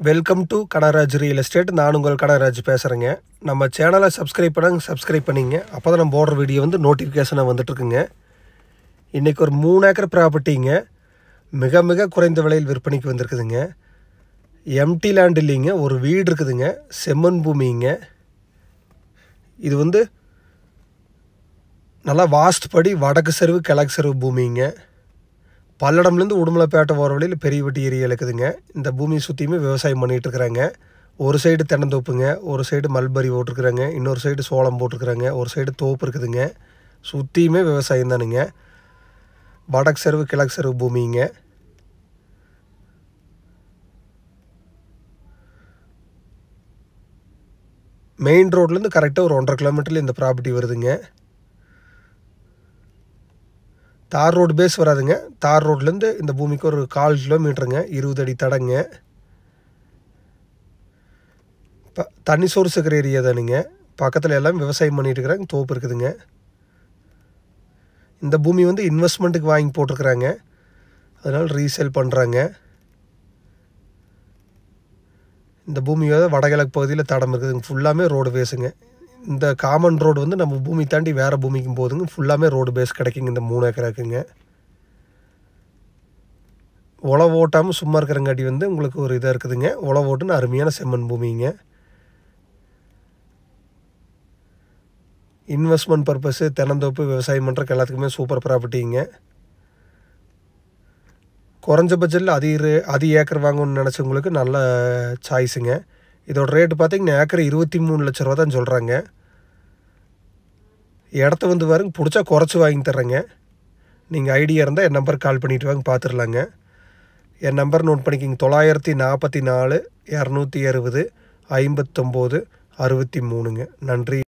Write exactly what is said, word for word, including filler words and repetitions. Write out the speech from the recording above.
Welcome to Kanaraj real estate. நான் உங்கள் கனராஜ் பேசுகிறேங்க. நம்ம சேனலை சப்ஸ்கிரைப் பண்ணாங்க சப்ஸ்கிரைப் பண்ணிங்க. அப்போ தான் நம்ம போடுற வீடியோ வந்து நோட்டிஃபிகேஷனாக வந்துட்டுருக்குங்க. இன்றைக்கி ஒரு மூணு ஏக்கர் ப்ராப்பர்ட்டிங்க மிக மிக குறைந்த விலையில் விற்பனைக்கு வந்திருக்குதுங்க. எம்டி லேண்ட் இல்லைங்க, ஒரு வீடு இருக்குதுங்க, செம்மண் பூமிங்க. இது வந்து நல்லா வாஸ்ட் படி வடக்கு செருவு கிழக்கு செருவு பூமிங்க. பல்லடம்லேருந்து உடுமலைப்பேட்டை போகிற வழியில் பெரியவட்டி ஏரியா இருக்குதுங்க. இந்த பூமியை சுற்றியுமே விவசாயம் பண்ணிகிட்ருக்குறாங்க. ஒரு சைடு தென்னந்தோப்புங்க, ஒரு சைடு மல்பரி போட்டிருக்குறாங்க, இன்னொரு சைடு சோளம் போட்டிருக்குறாங்க, ஒரு சைடு தோப்பு இருக்குதுங்க. சுற்றியுமே விவசாயம் தானுங்க. வடக்கு செருவு கிழக்கு செருவு பூமிங்க. மெயின் ரோட்லேருந்து கரெக்டாக ஒரு ஒன்றரை கிலோமீட்டரில் இந்த ப்ராப்பர்ட்டி வருதுங்க. தார் ரோடு பேஸ் வராதுங்க. தார் ரோட்லேருந்து இந்த பூமிக்கு ஒரு கால் கிலோமீட்டருங்க, இருபது அடி தடங்க. இப்போ தண்ணி சோர்ஸ் இருக்கிற ஏரியா தானுங்க. பக்கத்தில் எல்லாம் விவசாயம் பண்ணிட்டு இருக்கிறாங்க, தோப்பு இருக்குதுங்க. இந்த பூமி வந்து இன்வெஸ்ட்மெண்ட்டுக்கு வாங்கி போட்டிருக்கிறாங்க, அதனால் ரீசேல் பண்ணுறாங்க. இந்த பூமியோட வடகிழக்கு பகுதியில் தடம் இருக்குதுங்க. ஃபுல்லாமே ரோடு பேஸுங்க. இந்த காமன் ரோடு வந்து நம்ம பூமி தாண்டி வேறு பூமிக்கும் போகுதுங்க. ஃபுல்லாமே ரோடு பேஸ் கிடைக்குங்க. இந்த மூணு ஏக்கராக்குங்க. உழவு ஓட்டாமல் சும்மா இருக்கிறங்காட்டி வந்து உங்களுக்கு ஒரு இதாக இருக்குதுங்க. உழவு ஓட்டுன்னு அருமையான செம்மண் பூமிங்க. இன்வெஸ்ட்மெண்ட் பர்பஸு, தென்னந்தோப்பு, விவசாயம் பண்ணுறக்கு எல்லாத்துக்குமே சூப்பர் ப்ராப்பர்ட்டிங்க. குறைஞ்ச பட்ஜெட்டில் அதிக அதிக ஏக்கர் வாங்கணும்னு நினச்சவங்களுக்கு நல்ல சாய்ஸுங்க. இதோட ரேட்டு பார்த்திங்கன்னா ஏக்கர் இருபத்தி மூணு லட்ச ரூபா தான் சொல்கிறாங்க. இடத்த வந்து பாருங்க, பிடிச்சா குறைச்சி வாங்கி தர்றேங்க. நீங்கள் ஐடியா இருந்தால் என் நம்பருக்கு கால் பண்ணிவிட்டு வாங்க, பார்த்துடலாங்க. என் நம்பர் நோட் பண்ணிக்கிங்க. தொள்ளாயிரத்தி நாற்பத்தி நாலு இரநூத்தி அறுபது ஐம்பத்தொம்போது அறுபத்தி மூணுங்க. நன்றி.